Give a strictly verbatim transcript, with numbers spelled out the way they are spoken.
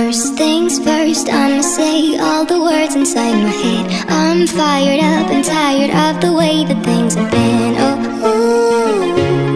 First things first, I'ma say all the words inside my head. I'm fired up and tired of the way that things have been.